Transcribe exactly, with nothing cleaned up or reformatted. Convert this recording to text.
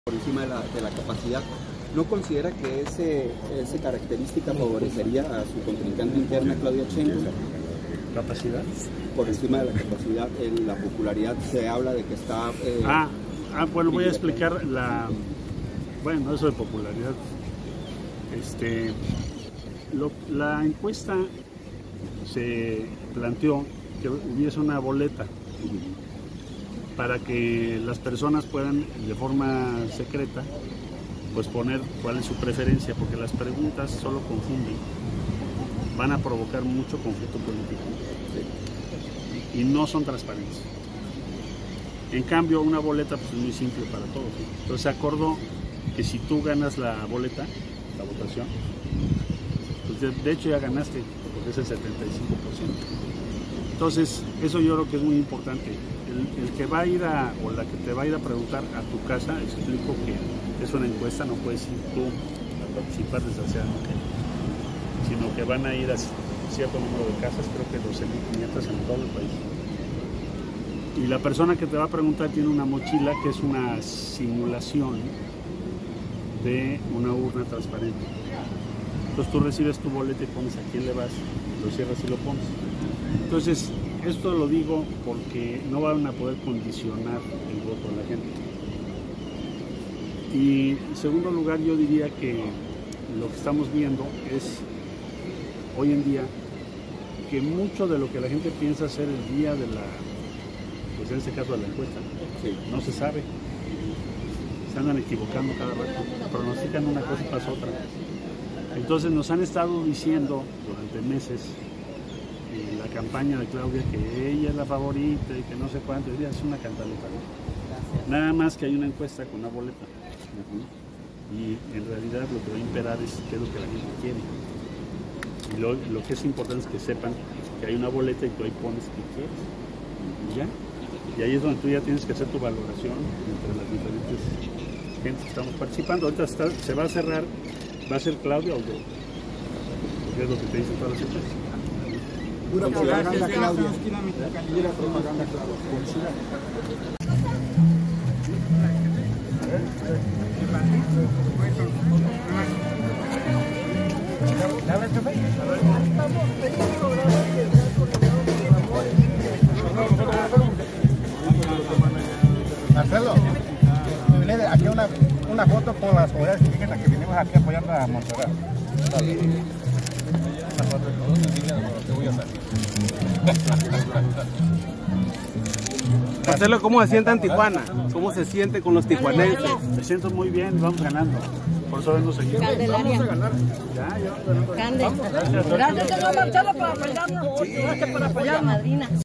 por encima de la, de la capacidad. ¿No considera que ese, esa característica favorecería a su contrincante interna, Claudia Sheinbaum? ¿Capacidad? Por encima de la capacidad, en la popularidad se habla de que está... Eh, ah, ah, bueno, voy a explicar la... Bueno, eso de popularidad. Este, lo, la encuesta se planteó que hubiese una boleta para que las personas puedan de forma secreta pues poner cuál es su preferencia, porque las preguntas solo confunden, van a provocar mucho conflicto político y no son transparentes. En cambio, una boleta pues es muy simple para todos, ¿sí? Entonces se acordó que si tú ganas la boleta, la votación, pues de, de hecho ya ganaste, porque es el setenta y cinco por ciento. Entonces, eso yo creo que es muy importante. El, el que va a ir a, o la que te va a ir a preguntar a tu casa, explico que es una encuesta, no puedes ir tú a participar desgraciadamente, sino que van a ir a cierto número de casas, creo que doce mil quinientas en todo el país. Y la persona que te va a preguntar tiene una mochila que es una simulación de una urna transparente. Entonces tú recibes tu boleta y pones a quién le vas, lo cierras y lo pones. Entonces, esto lo digo porque no van a poder condicionar el voto de la gente. Y en segundo lugar, yo diría que lo que estamos viendo es, hoy en día, que mucho de lo que la gente piensa hacer el día de la, pues en este caso de la encuesta, sí, no se sabe. Se andan equivocando cada rato, pronostican una cosa y pasa otra. Entonces nos han estado diciendo durante meses en la campaña de Claudia que ella es la favorita y que no sé cuánto, ella es una cantaleta, ¿no? Nada más que hay una encuesta con una boleta. Uh-huh. Y en realidad lo que va a imperar es qué es lo que la gente quiere. Y lo, lo que es importante es que sepan que hay una boleta y tú ahí pones qué quieres. Y ya. Y ahí es donde tú ya tienes que hacer tu valoración entre las diferentes gentes que estamos participando. Ahorita está, se va a cerrar, va a ser Claudia o yo. Porque es lo que te dicen todas las encuestas. Pura propaganda, Claudia. Pura propaganda, Marcelo, aquí una, una foto con las comunidades indígenas que venimos aquí apoyando a Montserrat. Una foto con los indígenas con los que voy a salir. Marcelo, ¿cómo se siente en Tijuana? ¿Cómo se siente con los tijuanenses? Me siento muy bien, vamos ganando. Por eso vengo seguido. Candelaria. Vamos a ganar. Ya, ya. Candelaria. Gracias, Marcelo, por apoyarnos. Gracias por apoyarnos.